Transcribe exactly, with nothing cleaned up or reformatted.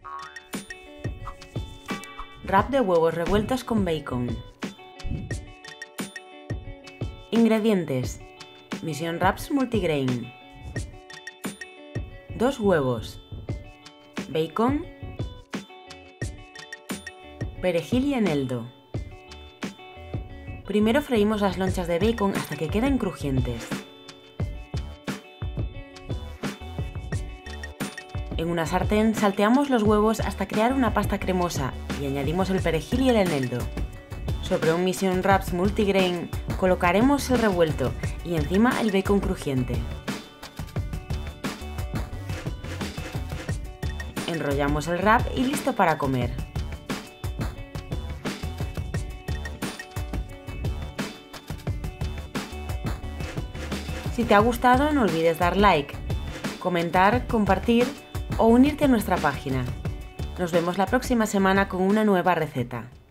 Wrap de huevos revueltos con bacon. Ingredientes: Mission Wraps Multigrain, dos huevos, bacon, perejil y eneldo. Primero freímos las lonchas de bacon hasta que queden crujientes. En una sartén salteamos los huevos hasta crear una pasta cremosa y añadimos el perejil y el eneldo. Sobre un Mission Wraps Multigrain colocaremos el revuelto y encima el bacon crujiente. Enrollamos el wrap y listo para comer. Si te ha gustado, no olvides dar like, comentar, compartir o unirte a nuestra página. Nos vemos la próxima semana con una nueva receta.